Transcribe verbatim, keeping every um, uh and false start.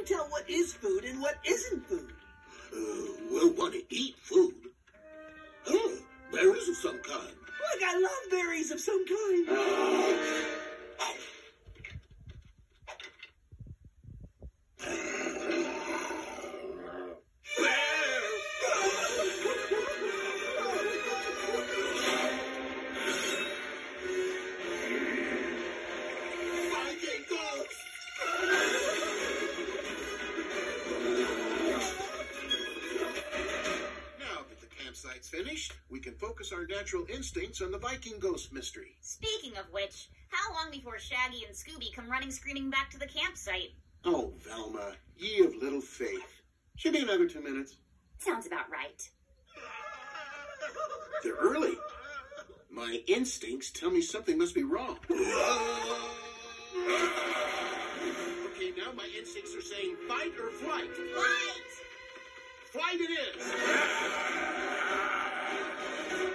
you tell what is food and what isn't food? Uh, we'll want to eat food. Oh, berries of some kind. Look, I love berries of some kind. Finished, we can focus our natural instincts on the Viking ghost mystery. Speaking of which, how long before Shaggy and Scooby come running screaming back to the campsite? Oh, Velma, ye of little faith. Should be another two minutes. Sounds about right. They're early. My instincts tell me something must be wrong. Okay, now my instincts are saying fight or flight. Flight! Flight it is!